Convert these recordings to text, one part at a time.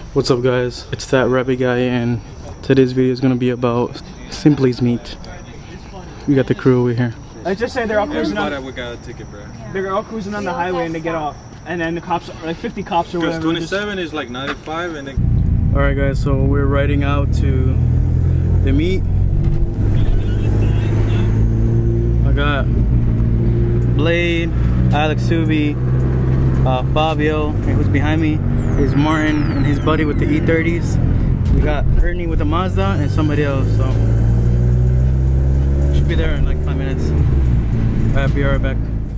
What's up guys, it's that Rabbit Guy and today's video is going to be about Simply's Meat. We got the crew over here. Let's just say they're all cruising on. We got a ticket, bro. They're all cruising on the highway and they get off. And then the cops, like 50 cops or whatever. 27 is like 95 and then... Alright guys, so we're riding out to the meet. I got Blade, Alex Subi, Fabio, and who's behind me is Martin and his buddy with the E30s. We got Ernie with the Mazda and somebody else, so should be there in like 5 minutes. Alright, be right back.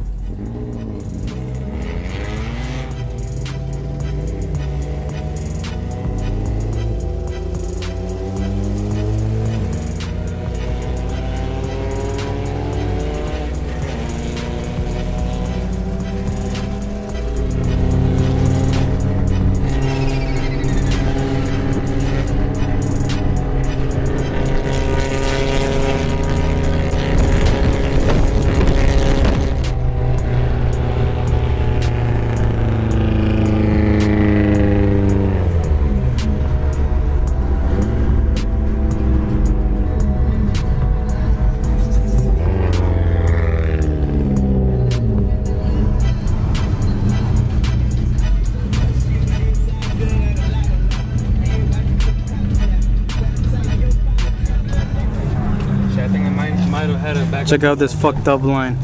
Check out this fucked up line.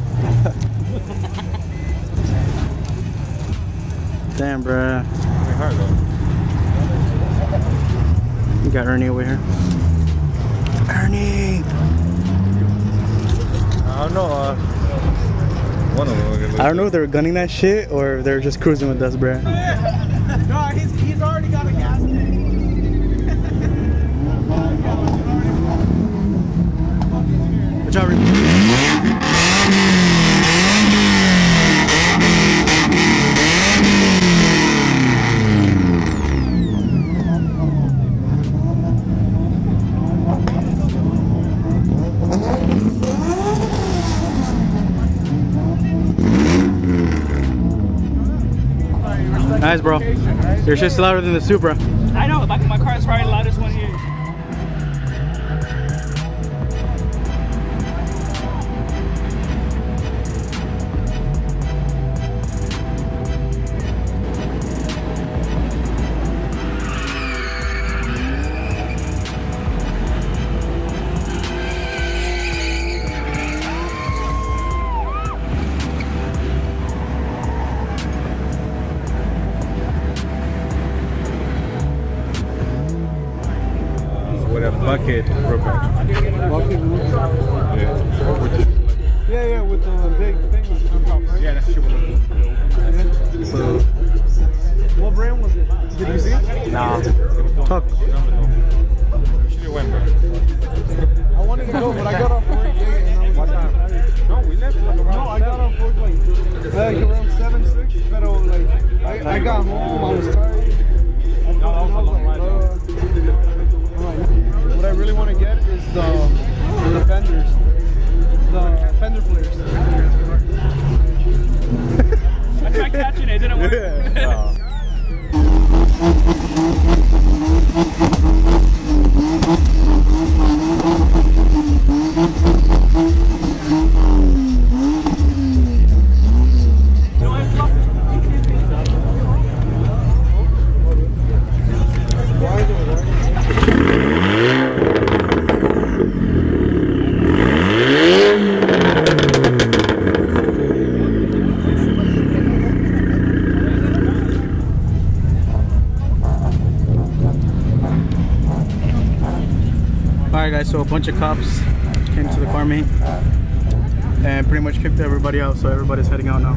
Damn, bruh. We got Ernie over here. Ernie! I don't know, one of them. I don't know if they're gunning that shit or if they're just cruising with us, bruh. No, he's already got a gas tank. Watch out, nice, bro. Your shit's louder than the Supra. I know, my car is probably the loudest one here. Bucket roof Bucket roof? Yeah, with the big thing on top, right? Yeah, that's true. So, what brand was it? Did you see? Nah. Talk. Should went, bro. I wanted to go, but I got off work late and I was tired. No, we left like around. No, I got off work like around 7, 6, but I got home, I was tired. What I really want to get is the fenders, the fender flares. I tried catching it, it didn't work. Alright guys, so a bunch of cops came to the car meet and pretty much kicked everybody out, so everybody's heading out now.